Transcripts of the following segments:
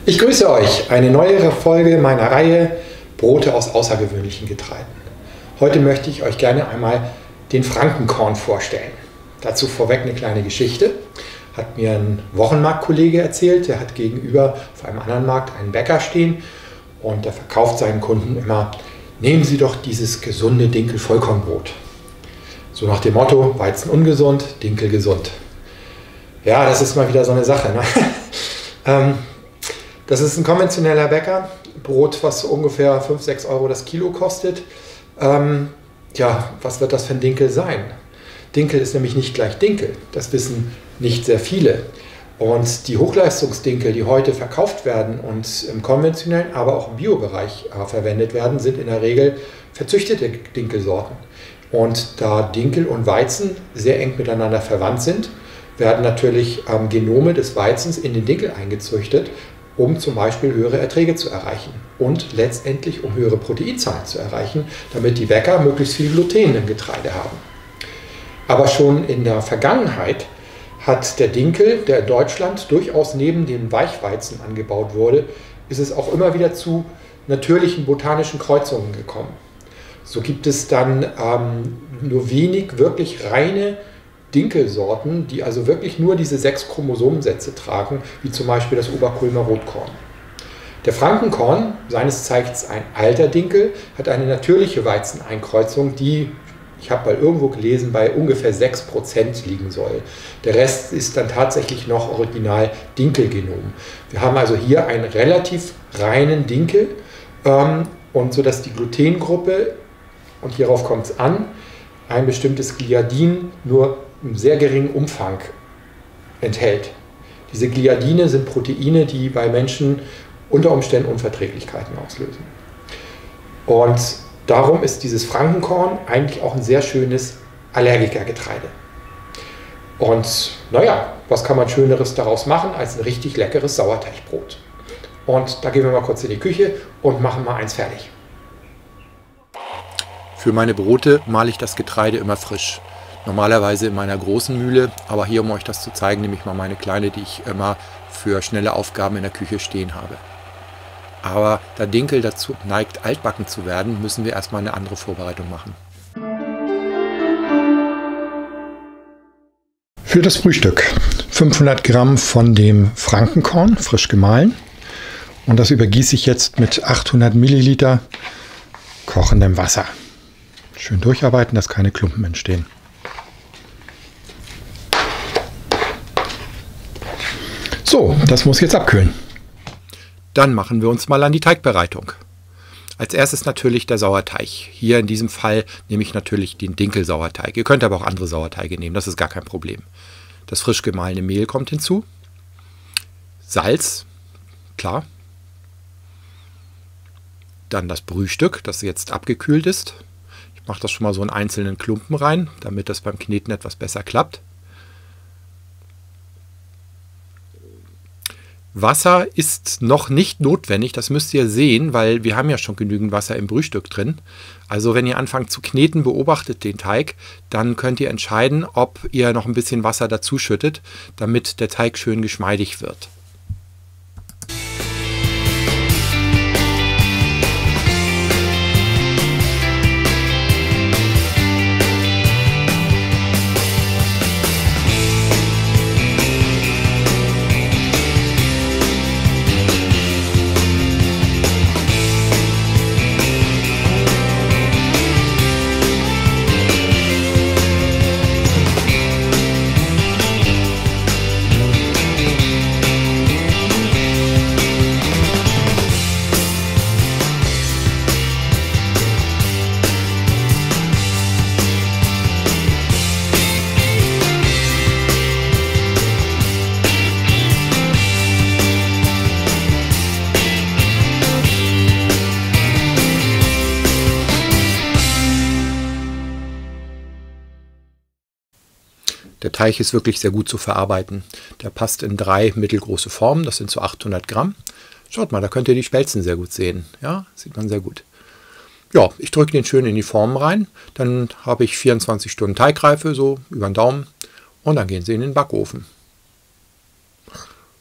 Ich grüße euch, eine neuere Folge meiner Reihe Brote aus außergewöhnlichen Getreiden. Heute möchte ich euch gerne einmal den Frankenkorn vorstellen. Dazu vorweg eine kleine Geschichte. Hat mir ein Wochenmarktkollege erzählt, der hat gegenüber auf einem anderen Markt einen Bäcker stehen und der verkauft seinen Kunden immer: Nehmen Sie doch dieses gesunde Dinkel-Vollkornbrot. So nach dem Motto: Weizen ungesund, Dinkel gesund. Ja, das ist mal wieder so eine Sache, ne? Das ist ein konventioneller Bäcker. Brot, was ungefähr 5-6 Euro das Kilo kostet. Ja, was wird das für ein Dinkel sein? Dinkel ist nämlich nicht gleich Dinkel. Das wissen nicht sehr viele. Und die Hochleistungsdinkel, die heute verkauft werden und im konventionellen, aber auch im Biobereich verwendet werden, sind in der Regel verzüchtete Dinkelsorten. Und da Dinkel und Weizen sehr eng miteinander verwandt sind, werden natürlich Genome des Weizens in den Dinkel eingezüchtet, um zum Beispiel höhere Erträge zu erreichen und letztendlich um höhere Proteinzahlen zu erreichen, damit die Bäcker möglichst viel Gluten im Getreide haben. Aber schon in der Vergangenheit hat der Dinkel, der in Deutschland durchaus neben dem Weichweizen angebaut wurde, ist es auch immer wieder zu natürlichen botanischen Kreuzungen gekommen. So gibt es dann nur wenig wirklich reine Dinkelsorten, die also wirklich nur diese 6 Chromosomensätze tragen, wie zum Beispiel das Oberkulmer Rotkorn. Der Frankenkorn, seines Zeichens ein alter Dinkel, hat eine natürliche Weizeneinkreuzung, die, ich habe mal irgendwo gelesen, bei ungefähr 6% liegen soll. Der Rest ist dann tatsächlich noch original Dinkelgenom. Wir haben also hier einen relativ reinen Dinkel und so dass die Glutengruppe, und hierauf kommt es an, ein bestimmtes Gliadin nur im sehr geringen Umfang enthält. Diese Gliadine sind Proteine, die bei Menschen unter Umständen Unverträglichkeiten auslösen. Und darum ist dieses Frankenkorn eigentlich auch ein sehr schönes Allergikergetreide. Und naja, was kann man Schöneres daraus machen als ein richtig leckeres Sauerteigbrot? Und da gehen wir mal kurz in die Küche und machen mal eins fertig. Für meine Brote male ich das Getreide immer frisch. Normalerweise in meiner großen Mühle, aber hier, um euch das zu zeigen, nehme ich mal meine kleine, die ich immer für schnelle Aufgaben in der Küche stehen habe. Aber da Dinkel dazu neigt, altbacken zu werden, müssen wir erstmal eine andere Vorbereitung machen. Für das Frühstück 500 Gramm von dem Frankenkorn, frisch gemahlen. Und das übergieße ich jetzt mit 800 Milliliter kochendem Wasser. Schön durcharbeiten, dass keine Klumpen entstehen. So, das muss jetzt abkühlen. Dann machen wir uns mal an die Teigbereitung. Als erstes natürlich der Sauerteig. Hier in diesem Fall nehme ich natürlich den Dinkelsauerteig. Ihr könnt aber auch andere Sauerteige nehmen, das ist gar kein Problem. Das frisch gemahlene Mehl kommt hinzu. Salz, klar. Dann das Brühstück, das jetzt abgekühlt ist. Ich mache das schon mal so in einzelnen Klumpen rein, damit das beim Kneten etwas besser klappt. Wasser ist noch nicht notwendig, das müsst ihr sehen, weil wir haben ja schon genügend Wasser im Brühstück drin. Also wenn ihr anfangt zu kneten, beobachtet den Teig, dann könnt ihr entscheiden, ob ihr noch ein bisschen Wasser dazu schüttet, damit der Teig schön geschmeidig wird. Der Teig ist wirklich sehr gut zu verarbeiten. Der passt in 3 mittelgroße Formen, das sind so 800 Gramm. Schaut mal, da könnt ihr die Spelzen sehr gut sehen. Ja, sieht man sehr gut. Ja, ich drücke den schön in die Formen rein. Dann habe ich 24 Stunden Teigreife, so über den Daumen. Und dann gehen sie in den Backofen.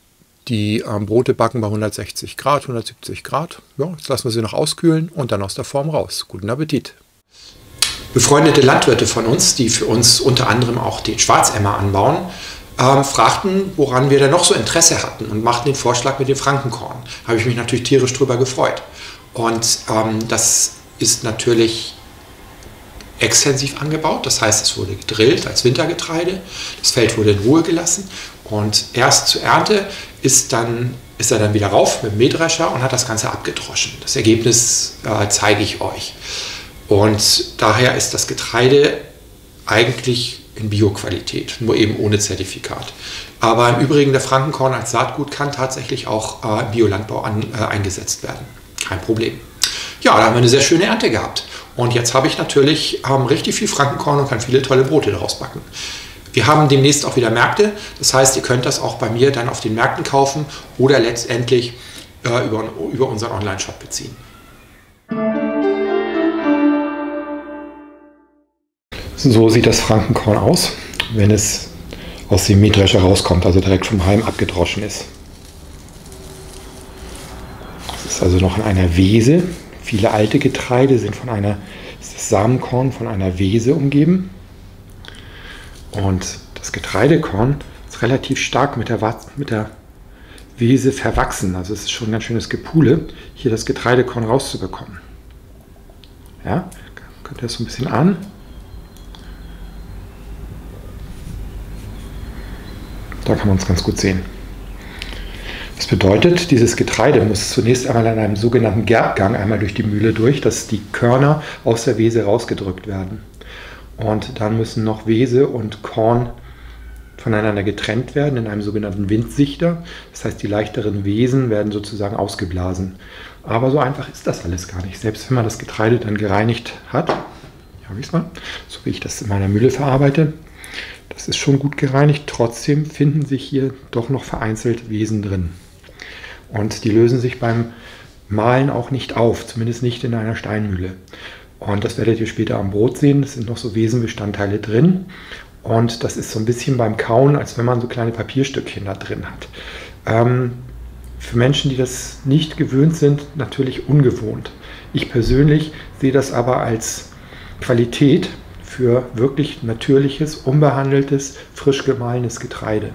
Die Brote backen bei 160 Grad, 170 Grad. Ja, jetzt lassen wir sie noch auskühlen und dann aus der Form raus. Guten Appetit! Befreundete Landwirte von uns, die für uns unter anderem auch den Schwarzemmer anbauen, fragten, woran wir denn noch so Interesse hatten und machten den Vorschlag mit dem Frankenkorn. Da habe ich mich natürlich tierisch drüber gefreut. Und das ist natürlich extensiv angebaut, das heißt, es wurde gedrillt als Wintergetreide, das Feld wurde in Ruhe gelassen und erst zur Ernte ist er dann wieder rauf mit dem Mähdrescher und hat das Ganze abgedroschen. Das Ergebnis zeige ich euch. Und daher ist das Getreide eigentlich in Bio-Qualität, nur eben ohne Zertifikat. Aber im Übrigen, der Frankenkorn als Saatgut kann tatsächlich auch im Biolandbau eingesetzt werden. Kein Problem. Ja, da haben wir eine sehr schöne Ernte gehabt. Und jetzt habe ich natürlich richtig viel Frankenkorn und kann viele tolle Brote daraus backen. Wir haben demnächst auch wieder Märkte. Das heißt, ihr könnt das auch bei mir dann auf den Märkten kaufen oder letztendlich über unseren Online-Shop beziehen. So sieht das Frankenkorn aus, wenn es aus dem Mähdrescher rauskommt, also direkt vom Halm abgedroschen ist. Es ist also noch in einer Wese. Viele alte Getreide sind das Samenkorn von einer Wese umgeben. Und das Getreidekorn ist relativ stark mit der Wese verwachsen. Also es ist schon ein ganz schönes Gepule, hier das Getreidekorn rauszubekommen. Ja, könnt ihr das so ein bisschen ahnen? Da kann man es ganz gut sehen. Das bedeutet, dieses Getreide muss zunächst einmal an einem sogenannten Gerbgang einmal durch die Mühle durch, dass die Körner aus der Wese rausgedrückt werden. Und dann müssen noch Wese und Korn voneinander getrennt werden in einem sogenannten Windsichter. Das heißt, die leichteren Wesen werden sozusagen ausgeblasen. Aber so einfach ist das alles gar nicht. Selbst wenn man das Getreide dann gereinigt hat, hier habe ich es mal, so wie ich das in meiner Mühle verarbeite, das ist schon gut gereinigt, trotzdem finden sich hier doch noch vereinzelt Wesen drin. Und die lösen sich beim Mahlen auch nicht auf, zumindest nicht in einer Steinmühle. Und das werdet ihr später am Brot sehen, es sind noch so Wesenbestandteile drin. Und das ist so ein bisschen beim Kauen, als wenn man so kleine Papierstückchen da drin hat. Für Menschen, die das nicht gewöhnt sind, natürlich ungewohnt. Ich persönlich sehe das aber als Qualität für wirklich natürliches, unbehandeltes, frisch gemahlenes Getreide.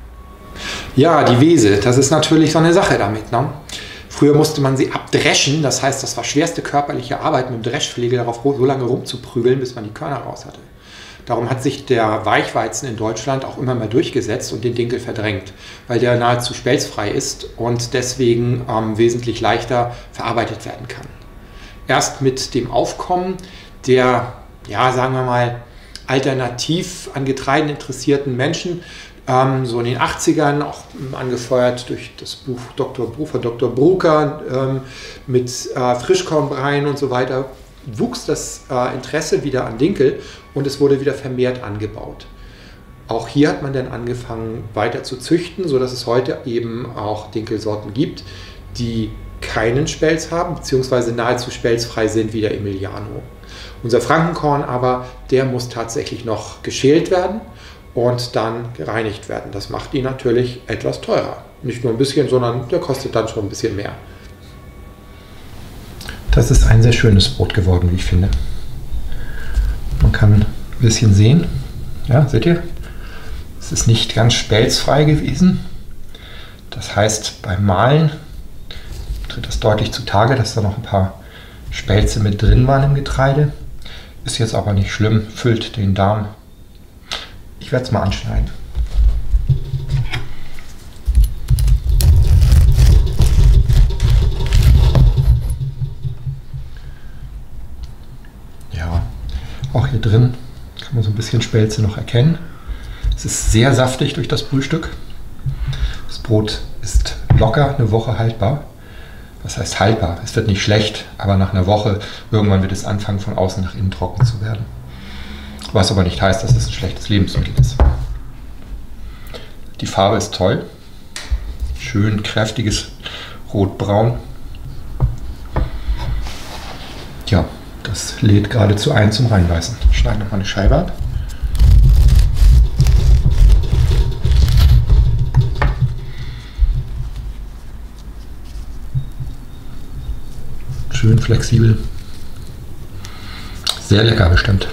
Ja, die Wese, das ist natürlich so eine Sache damit, ne? Früher musste man sie abdreschen, das heißt, das war schwerste körperliche Arbeit, mit dem Dreschflegel darauf so lange rumzuprügeln, bis man die Körner raus hatte. Darum hat sich der Weichweizen in Deutschland auch immer mehr durchgesetzt und den Dinkel verdrängt, weil der nahezu spelzfrei ist und deswegen wesentlich leichter verarbeitet werden kann. Erst mit dem Aufkommen der, ja, sagen wir mal, alternativ an Getreiden interessierten Menschen, so in den 80ern, auch angefeuert durch das Buch von Dr. Brucker mit Frischkornbreien und so weiter, wuchs das Interesse wieder an Dinkel und es wurde wieder vermehrt angebaut. Auch hier hat man dann angefangen weiter zu züchten, sodass es heute eben auch Dinkelsorten gibt, die keinen Spelz haben, beziehungsweise nahezu spelzfrei sind wie der Emiliano. Unser Frankenkorn aber, der muss tatsächlich noch geschält werden und dann gereinigt werden. Das macht ihn natürlich etwas teurer. Nicht nur ein bisschen, sondern der kostet dann schon ein bisschen mehr. Das ist ein sehr schönes Brot geworden, wie ich finde. Man kann ein bisschen sehen, ja, seht ihr? Es ist nicht ganz spelzfrei gewesen. Das heißt, beim Mahlen tritt das deutlich zutage, dass da noch ein paar Spelze mit drin waren im Getreide. Ist jetzt aber nicht schlimm, füllt den Darm. Ich werde es mal anschneiden. Ja, auch hier drin kann man so ein bisschen Spelze noch erkennen. Es ist sehr saftig durch das Brühstück. Das Brot ist locker eine Woche haltbar. Was heißt haltbar? Es wird nicht schlecht, aber nach einer Woche irgendwann wird es anfangen, von außen nach innen trocken zu werden. Was aber nicht heißt, dass es ein schlechtes Lebensmittel ist. Die Farbe ist toll. Schön kräftiges Rotbraun. Ja, das lädt geradezu ein zum Reinbeißen. Ich schneide nochmal eine Scheibe ab. schön flexibel. Sehr lecker bestimmt.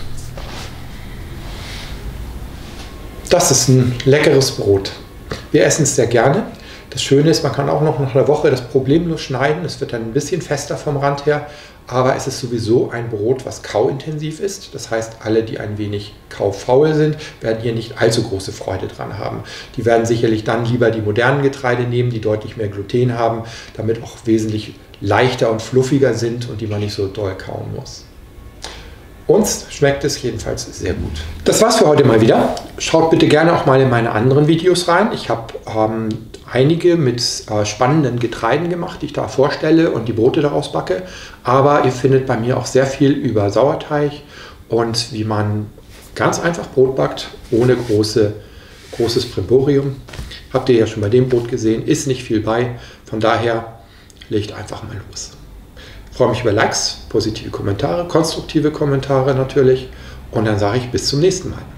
Das ist ein leckeres Brot. Wir essen es sehr gerne. Das Schöne ist, man kann auch noch nach einer Woche das problemlos schneiden. Es wird dann ein bisschen fester vom Rand her, aber es ist sowieso ein Brot, was kauintensiv ist. Das heißt, alle, die ein wenig kaufaul sind, werden hier nicht allzu große Freude dran haben. Die werden sicherlich dann lieber die modernen Getreide nehmen, die deutlich mehr Gluten haben, damit auch wesentlich leichter und fluffiger sind und die man nicht so doll kauen muss. Uns schmeckt es jedenfalls sehr gut. Das war's für heute mal wieder. Schaut bitte gerne auch mal in meine anderen Videos rein. Ich habe einige mit spannenden Getreiden gemacht, die ich da vorstelle und die Brote daraus backe. Aber ihr findet bei mir auch sehr viel über Sauerteig und wie man ganz einfach Brot backt, ohne großes Brimborium. Habt ihr ja schon bei dem Brot gesehen, ist nicht viel bei. Von daher legt einfach mal los. Ich freue mich über Likes, positive Kommentare, konstruktive Kommentare natürlich. Und dann sage ich bis zum nächsten Mal.